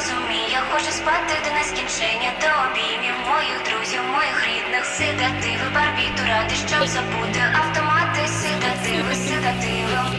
зрозумій, я хочу спати до нескінчення, до обіймів моїх друзів, моїх рідних. Седативи, барбітурати, щоб забути автомати. Седативи, седативи.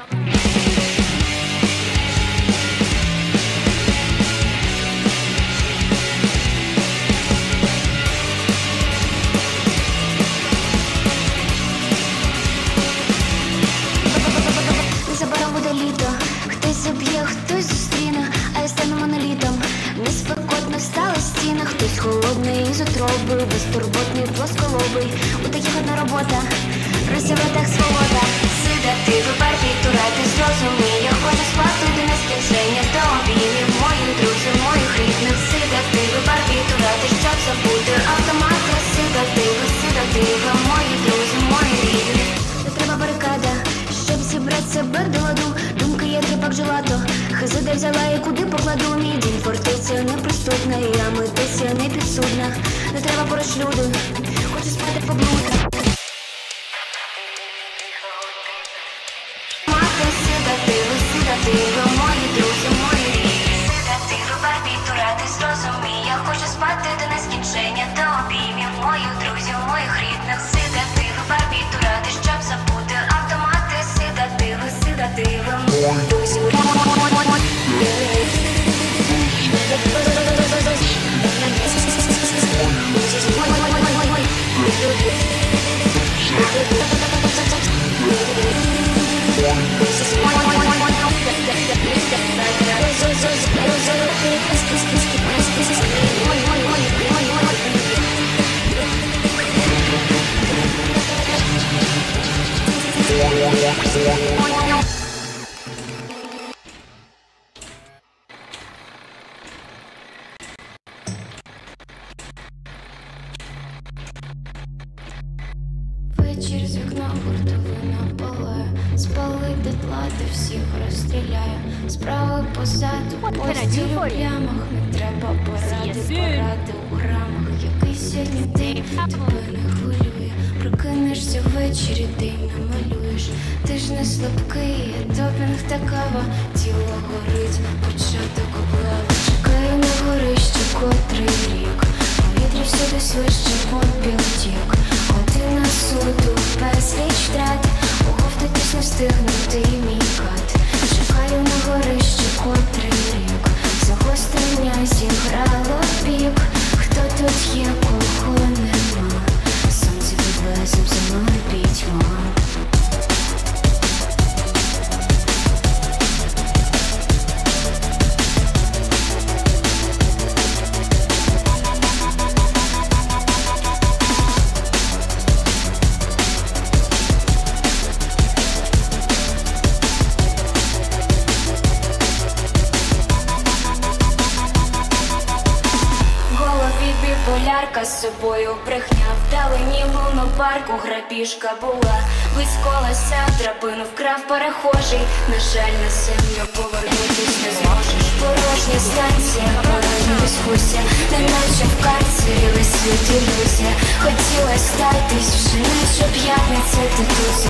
Незабаром буде літо, хтось заб'є, хтось зустріне, а я стану монолітом. Неспекотно встала стіна, хтось холодний із утроби, безтурботний, плосколобий. У таких одна робота, рися в ротах свобода. Седативи, барбітурати, зрозумій, я хочу спати до нескінчення, до обіймів моїх друзів, моїх рідних. Седативи, барбітурати, щоб забути автомати. Седативи, седативи, мої друзі, мої рідні. Не треба барикада, щоб зібрати себе до ладу. Думки є тріпак желато, хизи де взяла і куди покладу. Мій дім фортеця неприступна, я митиця не підсудна. Не треба поруч люди, хочу спати поблуди. Мати, седативи, седативи, мої друзі, мої рідні. Седативи, барбітурати, зрозумій, я хочу спати до нескінчення, до обіймів моїх друзів, моїх рідних. Седативи, барбітурати, щоб забути автомати. Седативи, седативи, друзі. Вечір з вікна гуртовина палає, спалить дотла, де всіх розстріляє. Справи позаду, постіль у плямах, не треба поради у грамах. Який сьогодні день тебе не хвилює, прокинешся ввечері, день намалюєш. Ти ж не слабкий, допінг та кава, тіло горить, початок облави. Чекаю на горищі котрий рік, повітря всюди свище, попіл тік. Година суду, безліч втрат, оговтатись не встигнути і мій кат. Чекаю на горищі котрий рік, загострення зіграло бік. Хто тут є, кого нема, сонце відвезем за мною пітьма. Полярка з собою брехня, вдалині лунопарку грабіжка була. Висколася, драбину вкрав перехожий. На жаль, на землю повернутись не зможеш. Порожня станція, поранені схуся, неначе в карцері весь світ ілюзія. Хотіла статись вже, наче п'ятниця, ти тут.